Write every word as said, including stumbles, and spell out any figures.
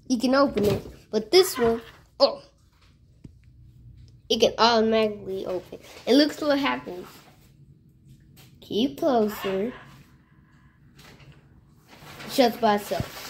you can open it. But this one, oh, it can automatically open. And look what happens. Keep closer. It shuts by itself.